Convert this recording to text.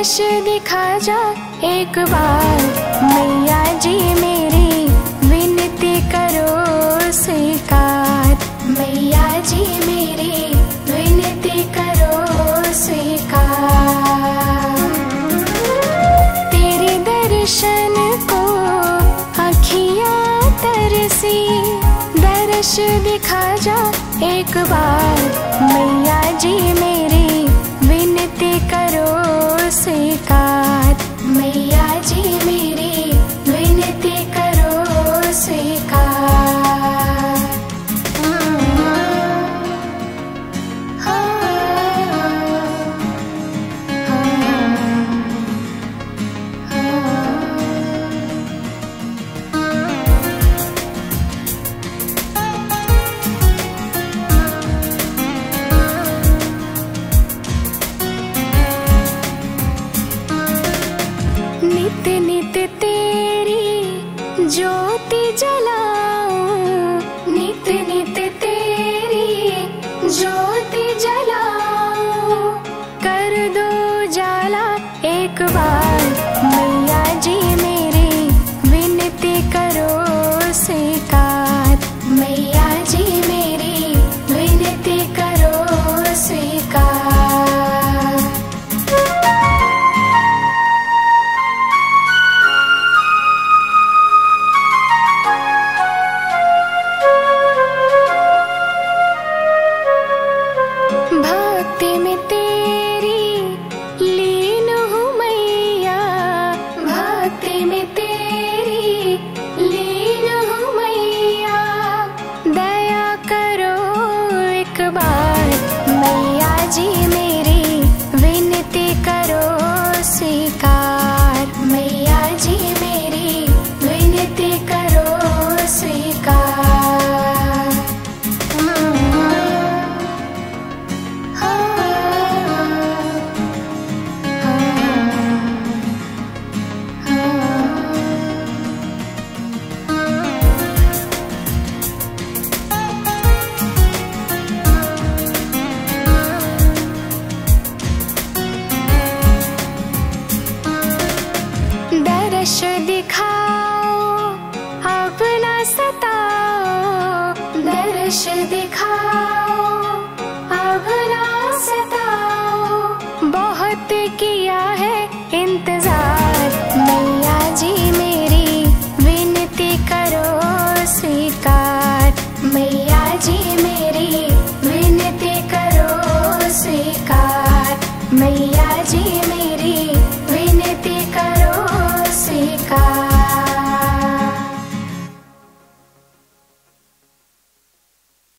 दर्श दिखा जा एक बार, मैया जी मेरी विनती करो स्वीकार। मैया जी मेरी विनती करो स्वीकार। तेरे दर्शन को अखियाँ तरसी, दर्श दिखा जा एक बार, मैया जी मेरी विनती करो स्वीकार। मैया जी मेरी विनती करो स्वीकार। नित नित तेरी ज्योति जलाऊं, नित नित तेरी ज्योति जलाऊं, कर दो जाला एक बार, मैया जी मेरी विनती करो स्वीकार। मैया जी मेरी विनती करो स्वीकार। भक्ति में तेरी लीन हूँ मैया, भक्ति में तेरी लीन हूँ मैया, दया करो एक बार, मैया जी मेरी विनती करो स्वीकार। मैया जी मेरी विनती करो स्वीकार। दर्श दिखाओ अब न सताओ, दर्श दिखाओ अब न सताओ, बहुत किया है इंतजार, मैया जी मेरी विनती करो स्वीकार। मैया जी मेरी विनती करो स्वीकार। मैया जी